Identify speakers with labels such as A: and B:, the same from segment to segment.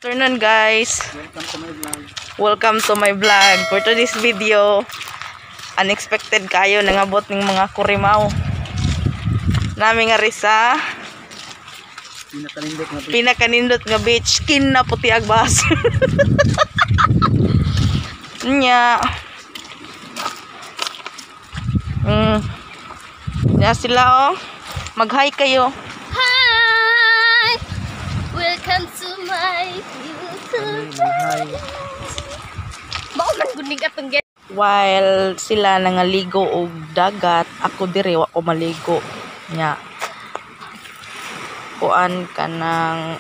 A: Afternoon guys.
B: Welcome to my vlog.
A: Welcome to my vlog. For today's video, unexpected kayo nangabot ng mga kurimaw. Nami nga risa pinakanindot nga beach, skin na puti agbas. Nya. Nya sila oh. Mag-hi kayo.
C: Hi! Welcome to my YouTube channel. Baka gunig atong get.
A: While sila nangaligo og dagat, ako dire wa ko maligo nya. Kuan kanang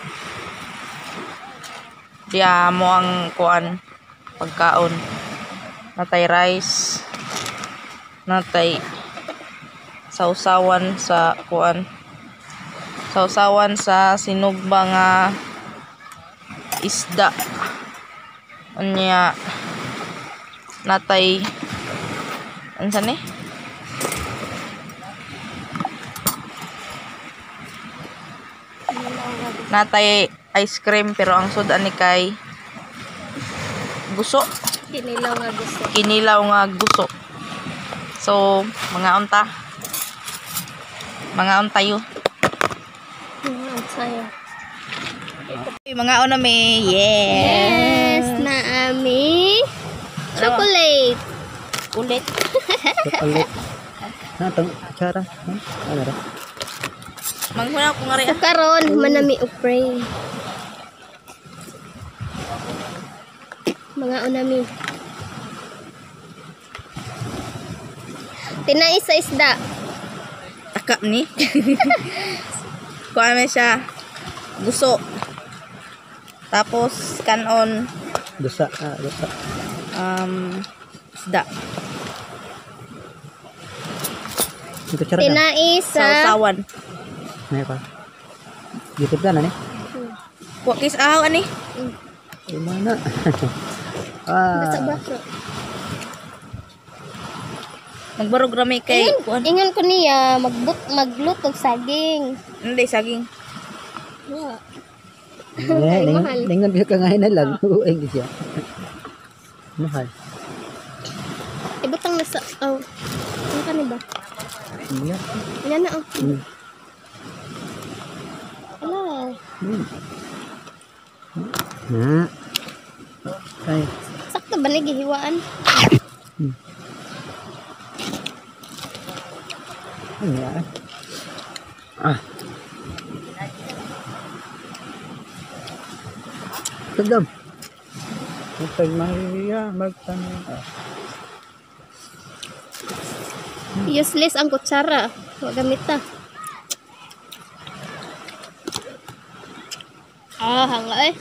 A: diya mo ang kuan pagkaon. Natay rice, natay sausawan sa kuan. Sausawan sa sinugba nga isda. Unya natay ansa ni? Natay ice cream pero ang sud ani kay guso.
C: Kinilaw nga gusto.
A: Kinilaw nga guso. So, mga unta. Mga untayo.
C: Ang saya.
A: Mga una may yes.
C: Na ami. Chocolate.
A: Ulit.
B: Chocolate. Natang cara. Ano ra?
A: Manghuna ko nga rin.
C: Sa karon manami og pray. Mga unami. Tinai sa isda.
A: Takap ni. Kuha siya. Guso. Tapos kanon
B: Dosa, dosa.
A: isda.
B: Ito cara.
C: Tinai sa
A: Sausawan.
B: Nay pa. YouTube ka na ni.
A: Kuha kis ahaw ani.
B: Ay mana.
C: basa-basa.
A: Magbarog rami kay kuan.
C: Ingon ko niya maglutog saging.
A: Hindi saging.
C: Yeah.
B: Eh,
C: mahal.
B: ningon bisa ka ngayon na lang. Ueng siya. Mahal.
C: Ibutang nasa oh. Ano ka ni ba?
B: Iya.
C: Yan na oh. Ala.
B: Ay.
C: Sakto ba ni gihiwaan?
B: Iya. Tagdam. Magtag Maria, magtanong.
C: Useless ang kutsara. Huwag gamita. Hanga eh.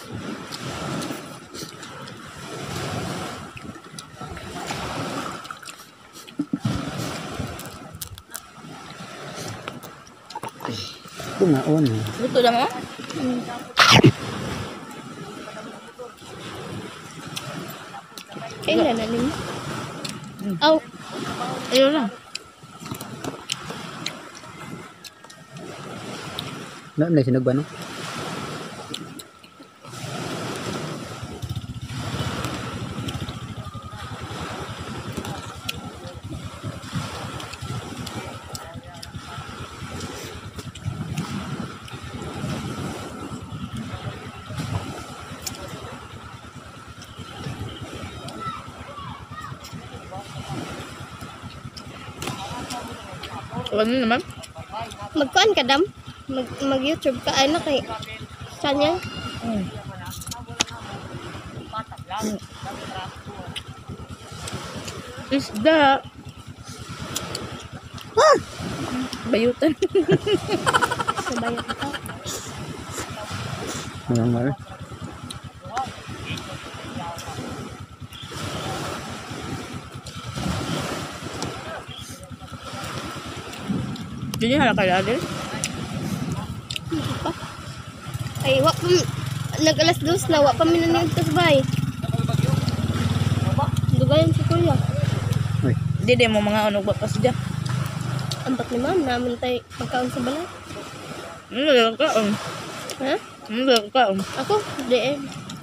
B: Ito nga on.
A: Luto na mo?
C: Kailan na rin? Oh.
A: Ayun lang.
B: Na sinag ba no?
A: Ano naman?
C: Magkuan ka dam? Mag-YouTube ka ay na kay Sanya.
A: Isda. Bayutan.
C: Sabayan ka.
B: Mga mar.
A: Jadi halak kaya din.
C: Ay wa pa nag-alas 2 na wa pa minaniyog tas bay. Dugayan si Kuya.
B: Uy.
A: Di mo mga ano ba pas dyan.
C: Ampat ni ma'am namin tay pagkaon sa balay.
A: Ano lang ka?
C: Ha?
A: Hindi ka.
C: Ako, di eh.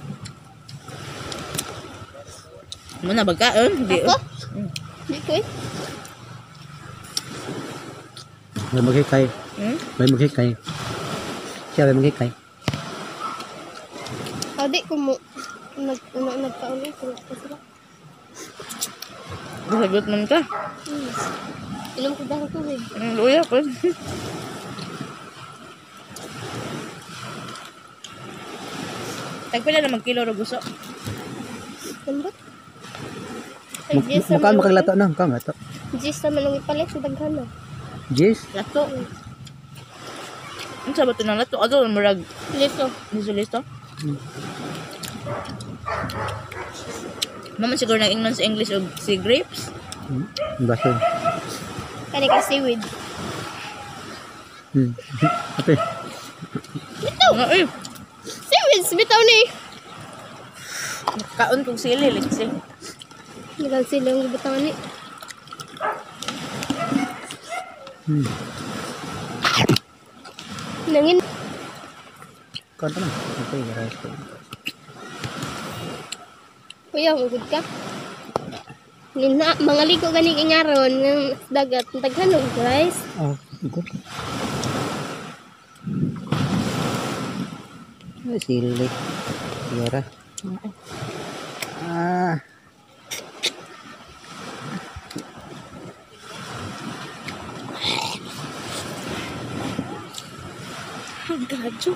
A: Muna bagkaon. Di.
C: Ako? Di ko eh.
B: May maghikay.
A: Hmm?
B: May maghikay. Siya may maghikay.
C: Di ko mo. Nagkauli ko. Sila.
A: Sagot man ka.
C: Inom ko dahil tubig.
A: Luya ko. Tagpila na magkilo ro gusto.
C: Lambot. Ay, Jess
B: Mukaan
C: naman.
B: makaglato na. Mukaan lato.
C: Jess naman ang ipalit sa daghana.
B: Jis.
A: Lato. Ang sabat ng lato. Ato murag
C: Lito.
A: listo. Mama siguro nang ingnon sa English og si grapes.
B: Baso.
C: Kani ka seaweed.
B: Ate.
A: Nga eh.
C: Seaweed, bitaw ni.
A: Kaon kong sili, liksi.
C: Nagal sila ang bitaw ni. Nangin.
B: Kanta na. Okay, guys.
C: Kuya, ugod ka. Nina, mga ligo gani ingaron ng dagat. Taghanog, guys.
B: Oh, good. Ay, sili. Yara. Ah.
A: Ang gadyo.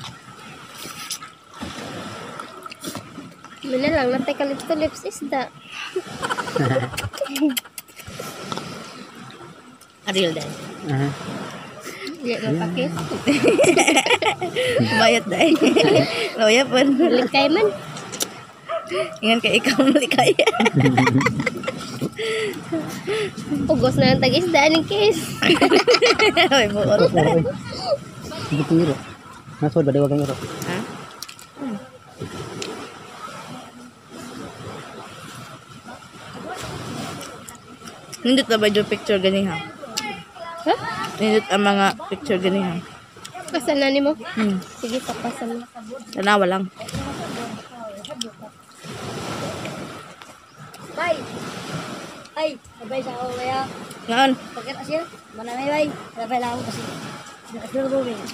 C: Mana lang, natay ka lips to lips isda.
A: Ariel dahil.
B: Aha.
C: Hindi mo pakit.
A: Bayat dahil. Luya po.
C: Likay man.
A: Ingan ka ikaw malikaya.
C: Ugos na ang tag-isda ng kiss.
A: Ay, buot.
B: Sige, tingiro. Nasod ba? Diwag ang iro.
A: Ha? Nindot na ba yung picture gani ha?
C: Ha?
A: Nindot ang mga picture gani ha?
C: Pasan na ni mo?
A: Hmm.
C: Sige, papasan mo.
A: Tanawa lang.
D: Bay. Ay, sabay sa ako kaya.
A: Ngaon?
D: Pagkat asya, manamay bay. Sabay lang ako kasi. Nakasiro ko rin.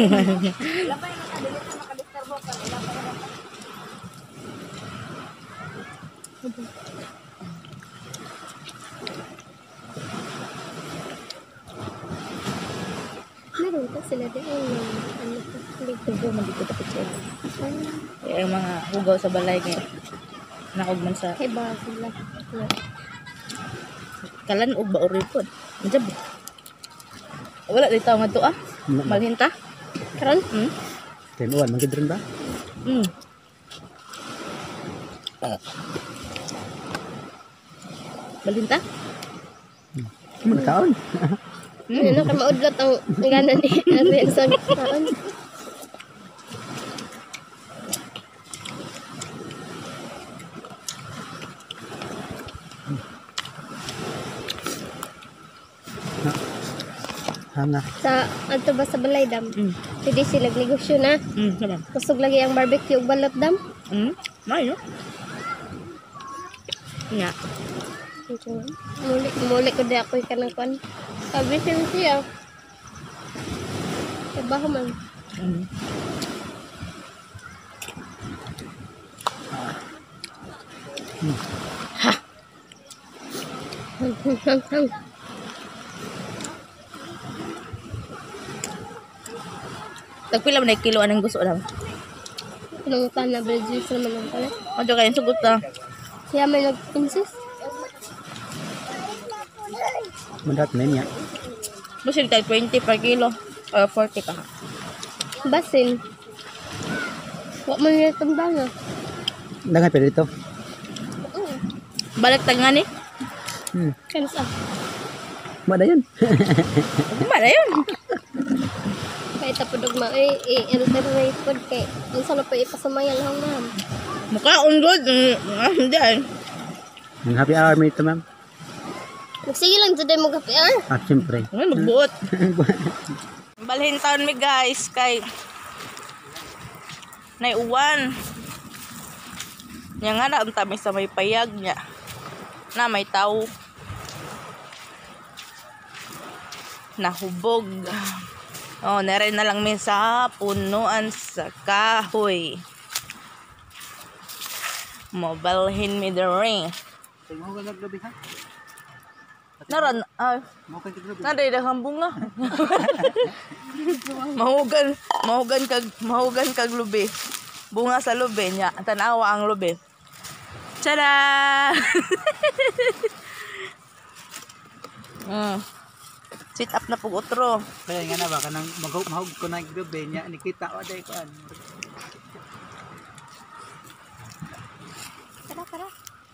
C: Meron pa sila din. Ano pa?
A: Ito man dito sa picture. Eh, ang mga hugaw sa balay ngayon. Nakugman sa
C: Kay ba sila?
A: kalan o ba o ripod. Majab. Wala dito nga to ah. Malhinta.
C: Karon?
A: Hmm?
B: Tenuan, magidrin ba?
A: Hmm. Malhinta?
B: Mga taon.
C: Ano ka maudlot ang gana ni Ariel sa taon?
B: Hanga.
C: Sa adto ba sa balay dam?
A: Hmm.
C: Pwede sila negosyo na.
A: Hmm, naman.
C: Kusog lagi ang barbecue ug balot dam.
A: Hmm? May no? Nga.
C: Muli ko di ako kanang kon. Sabi siya. Trabaho man.
A: Hmm.
C: Hang.
A: Tagpila man na kilo anong gusto lang.
C: Pinungutan na Brazil naman ang pala.
A: Ano kayo sugot ah.
C: Siya may nag-insist.
B: Mandat na niya.
A: Busin tayo 20 per kilo. 40 ka ha.
C: Basin. Wa man yung tandang ah.
B: Dangan pwede dito.
A: Balik tag nga ni.
C: Kansa.
B: Mada yun.
A: Kumana yun.
C: Kaya tapodog ma. I-alternate pod kay. Unsa na po ipasamayan lang ma'am.
A: Mukha ungod. Hindi ay.
B: Ang happy hour mo ito, ma'am.
C: Magsige lang dyan mo gapi ah.
B: At siyempre.
A: Ay, magbuot. Balhin taon mi guys kay Nay uwan. Nya nga na unta may sa may payag niya. Na may tao. Nahubog. Oh, nare na lang min sa punuan sa kahoy. Mobilhin mi the ring.
B: Mo ka naglabi ha?
A: Naran,
B: Mo ka naglabi.
A: naday daghang bunga. mahugan kag lubi. Bunga sa lubi nya, tanawa ang lubi. Tada! Sit up na pug otro.
B: Kaya nga na ba kanang mahug ko na naglabi nya nikita wa day kuan.
C: Tara.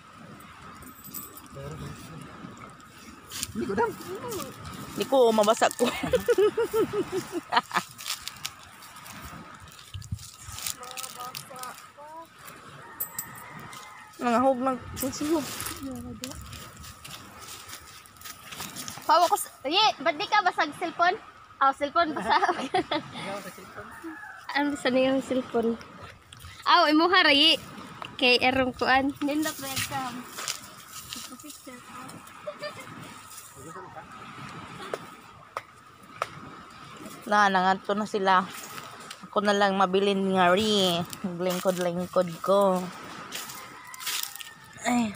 B: Hindi ko dam.
A: Di ko mabasa ko. Mga hug ng sisiyo.
C: Pawa ko. Ba't di ka basag cellphone? Cellphone basag. Ano sa niyang cellphone? Imuha rayi. Kay erong kuan. Nindot ba exam?
A: Nanganto na sila. Ako na lang mabilin nga rin. Lingkod-lingkod ko. Ay.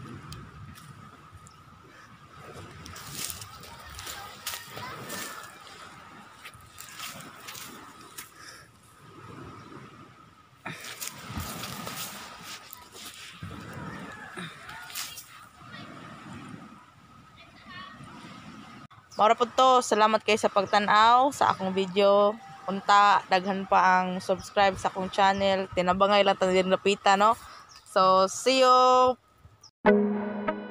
A: Mara po to, salamat kayo sa pagtanaw sa akong video. Unta, daghan pa ang subscribe sa akong channel. Tinabangay lang tayo din lapita, no? So, see you!